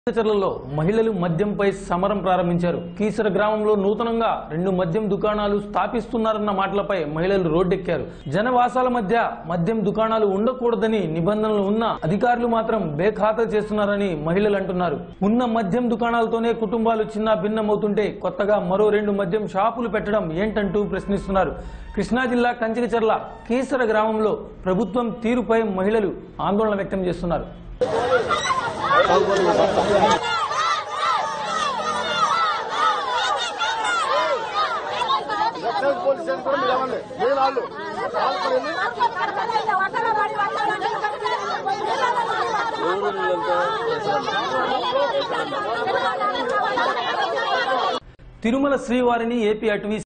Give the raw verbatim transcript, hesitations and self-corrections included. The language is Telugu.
చర్లలో మహిళలు మద్యంపై సమరం ప్రారంభించారు. కీసర గ్రామంలో నూతనంగా రెండు మద్యం దుకాణాలు స్థాపిస్తున్నారన్న మాటలపై మహిళలు రోడ్డెక్కారు. జనవాసాల మధ్య మద్యం దుకాణాలు ఉండకూడదని నిబంధనలు ఉన్నా అధికారులు మాత్రం బేఖాతా చేస్తున్నారని మహిళలు అంటున్నారు. ఉన్న మద్యం దుకాణాలతోనే కుటుంబాలు చిన్న భిన్నమవుతుంటే కొత్తగా మరో రెండు మద్యం షాపులు పెట్టడం ఏంటంటూ ప్రశ్నిస్తున్నారు. కృష్ణా జిల్లా కంచికచర్ల కీసర గ్రామంలో ప్రభుత్వం తీరుపై మహిళలు ఆందోళన వ్యక్తం చేస్తున్నారు. తిరుమల శ్రీవారిని ఏపీ అటవీ